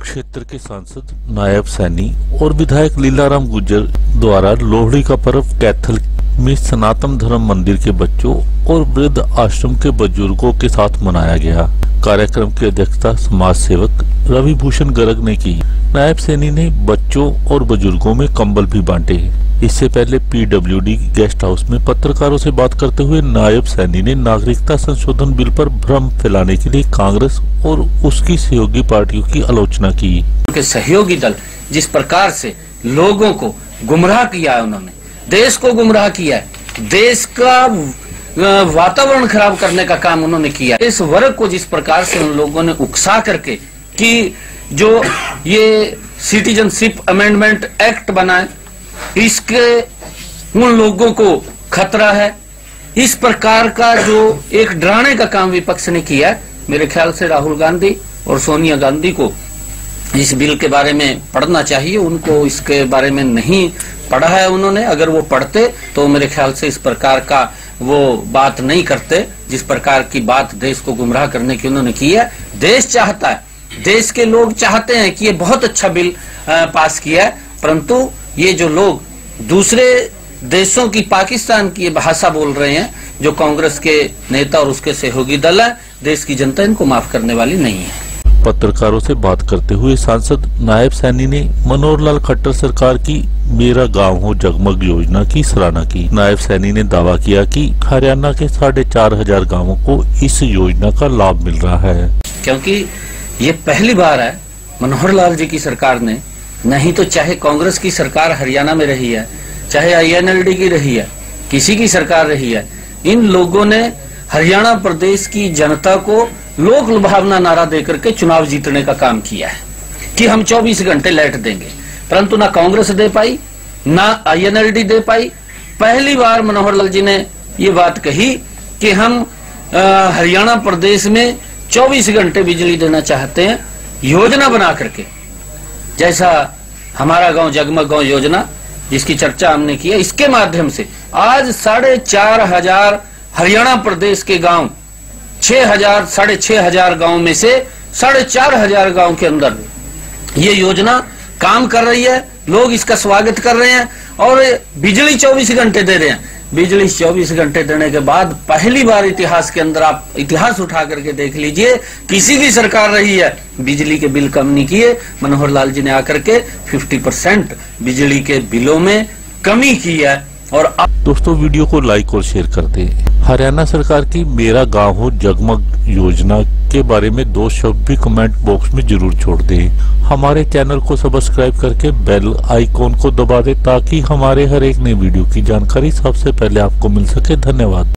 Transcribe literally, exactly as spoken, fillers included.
क्षेत्र के सांसद नायब सैनी और विधायक लीला गुज्जर द्वारा लोहड़ी का पर्व कैथल में सनातन धर्म मंदिर के बच्चों और वृद्ध आश्रम के बुजुर्गों के साथ मनाया गया। कार्यक्रम की अध्यक्षता समाज सेवक रवि भूषण गर्ग ने की। नायब सैनी ने बच्चों और बुजुर्गों में कंबल भी बांटे। इससे पहले पीडब्ल्यूडी गेस्ट हाउस में पत्रकारों से बात करते हुए नायब सैनी ने नागरिकता संशोधन बिल पर भ्रम फैलाने के लिए कांग्रेस और उसकी सहयोगी पार्टियों की आलोचना की। उनके सहयोगी दल जिस प्रकार से लोगों को गुमराह किया है, उन्होंने देश को गुमराह किया है, देश का वातावरण खराब करने का काम उन्होंने किया। इस वर्ग को जिस प्रकार से उन लोगों ने उकसा करके कि जो ये सिटीजनशिप अमेंडमेंट एक्ट बनाए, इसके उन लोगों को खतरा है, इस प्रकार का जो एक डराने का काम विपक्ष ने किया। मेरे ख्याल से राहुल गांधी और सोनिया गांधी को इस बिल के बारे में पढ़ना चाहिए। उनको इसके बारे में नहीं पढ़ा है उन्होंने। अगर वो पढ़ते तो मेरे ख्याल से इस प्रकार का वो बात नहीं करते जिस प्रकार की बात देश को गुमराह करने की उन्होंने की है। देश चाहता है, देश के लोग चाहते हैं कि ये बहुत अच्छा बिल पास किया है, परंतु ये जो लोग दूसरे देशों की, पाकिस्तान की भाषा बोल रहे हैं, जो कांग्रेस के नेता और उसके सहयोगी दल है, देश की जनता इनको माफ करने वाली नहीं है। पत्रकारों से बात करते हुए सांसद नायब सैनी ने मनोहर लाल खट्टर सरकार की मेरा गांव हो जगमग योजना की सराहना की। नायब सैनी ने दावा किया कि हरियाणा के साढ़े चार हजार गाँवों को इस योजना का लाभ मिल रहा है, क्योंकि ये पहली बार है मनोहर लाल जी की सरकार ने, नहीं तो चाहे कांग्रेस की सरकार हरियाणा में रही है, चाहे आई एन एल डी की रही है, किसी की सरकार रही है, इन लोगों ने हरियाणा प्रदेश की जनता को लोक लुभावना नारा देकर के चुनाव जीतने का काम किया है कि हम चौबीस घंटे लाइट देंगे, परंतु ना कांग्रेस दे पाई, ना आई एन एल डी दे पाई। पहली बार मनोहर लाल जी ने ये बात कही कि हम आ, हरियाणा प्रदेश में चौबीस घंटे बिजली देना चाहते हैं, योजना बना करके, जैसा हमारा गांव जगमग गांव योजना जिसकी चर्चा हमने की है। इसके माध्यम से आज साढ़े चार हजार हरियाणा प्रदेश के गांव, छह हजार साढ़े छह हजार गाँव में से साढ़े चार हजार गाँव के अंदर ये योजना काम कर रही है। लोग इसका स्वागत कर रहे हैं और बिजली चौबीस घंटे दे रहे हैं। बिजली चौबीस घंटे देने के बाद पहली बार इतिहास के अंदर, आप इतिहास उठा करके देख लीजिए, किसी भी सरकार रही है बिजली के बिल कम नहीं किए। मनोहर लाल जी ने आकर के पचास परसेंट बिजली के बिलों में कमी की है। और अब दोस्तों वीडियो को लाइक और शेयर कर दें। हरियाणा सरकार की मेरा गांव हो जगमग योजना के बारे में दो शब्द भी कमेंट बॉक्स में जरूर छोड़ दें। हमारे चैनल को सब्सक्राइब करके बेल आइकॉन को दबा दें ताकि हमारे हर एक नई वीडियो की जानकारी सबसे पहले आपको मिल सके। धन्यवाद।